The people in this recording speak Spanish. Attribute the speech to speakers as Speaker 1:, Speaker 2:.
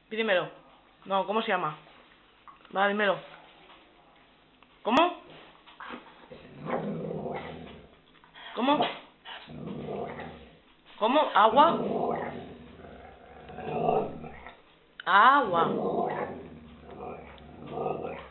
Speaker 1: Dímelo. No, ¿cómo se llama? Va, dímelo. ¿Cómo? ¿Cómo? ¿Cómo? ¿Agua? Agua.